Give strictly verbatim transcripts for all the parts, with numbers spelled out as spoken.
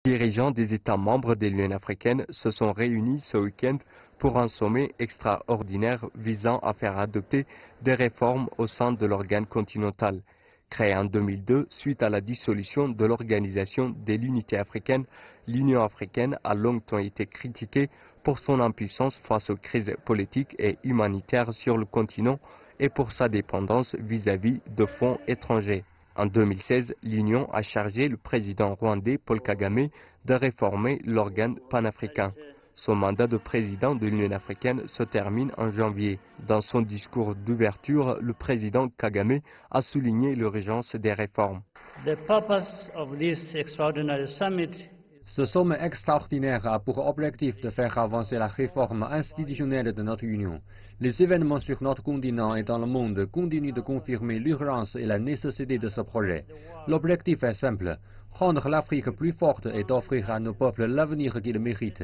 Les dirigeants des États membres de l'Union africaine se sont réunis ce week-end pour un sommet extraordinaire visant à faire adopter des réformes au sein de l'organe continental. Créé en deux mille deux suite à la dissolution de l'Organisation de l'Unité africaine, l'Union africaine a longtemps été critiquée pour son impuissance face aux crises politiques et humanitaires sur le continent et pour sa dépendance vis-à-vis de fonds étrangers. En deux mille seize, l'Union a chargé le président rwandais Paul Kagame de réformer l'organe panafricain. Son mandat de président de l'Union africaine se termine en janvier. Dans son discours d'ouverture, le président Kagame a souligné l'urgence des réformes. The purpose of this extraordinary summit Ce sommet extraordinaire a pour objectif de faire avancer la réforme institutionnelle de notre Union. Les événements sur notre continent et dans le monde continuent de confirmer l'urgence et la nécessité de ce projet. L'objectif est simple, rendre l'Afrique plus forte et d'offrir à nos peuples l'avenir qu'ils méritent.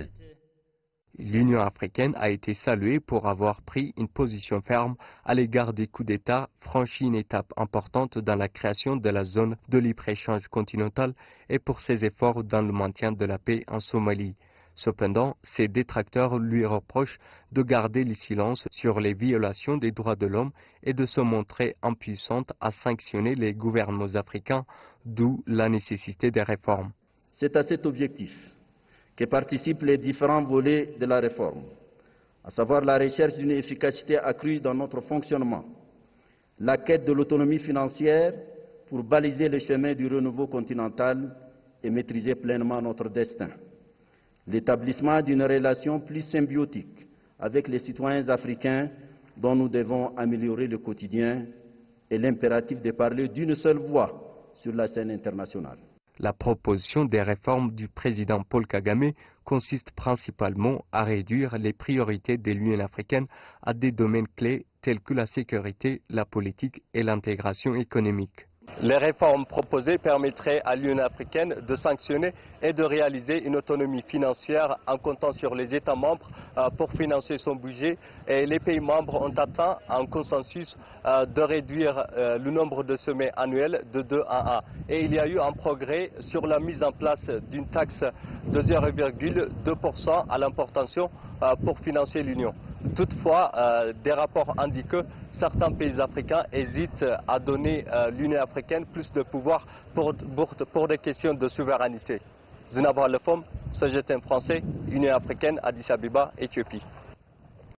L'Union africaine a été saluée pour avoir pris une position ferme à l'égard des coups d'État, franchi une étape importante dans la création de la zone de libre-échange continentale et pour ses efforts dans le maintien de la paix en Somalie. Cependant, ses détracteurs lui reprochent de garder le silence sur les violations des droits de l'homme et de se montrer impuissante à sanctionner les gouvernements africains, d'où la nécessité des réformes. C'est à cet objectif que participent les différents volets de la réforme, à savoir la recherche d'une efficacité accrue dans notre fonctionnement, la quête de l'autonomie financière pour baliser le chemin du renouveau continental et maîtriser pleinement notre destin, l'établissement d'une relation plus symbiotique avec les citoyens africains dont nous devons améliorer le quotidien et l'impératif de parler d'une seule voix sur la scène internationale. La proposition des réformes du président Paul Kagame consiste principalement à réduire les priorités de l'Union africaine à des domaines clés tels que la sécurité, la politique et l'intégration économique. Les réformes proposées permettraient à l'Union africaine de sanctionner et de réaliser une autonomie financière en comptant sur les États membres euh, pour financer son budget. Et les pays membres ont atteint un consensus euh, de réduire euh, le nombre de sommets annuels de deux à un. Et il y a eu un progrès sur la mise en place d'une taxe de zéro virgule deux pour cent à l'importation euh, pour financer l'Union. Toutefois, euh, des rapports indiquent que certains pays africains hésitent à donner à euh, l'Union africaine plus de pouvoir pour, pour, pour des questions de souveraineté. Zinabra Lefom, C G T M français, Union africaine, Addis Abeba, Éthiopie.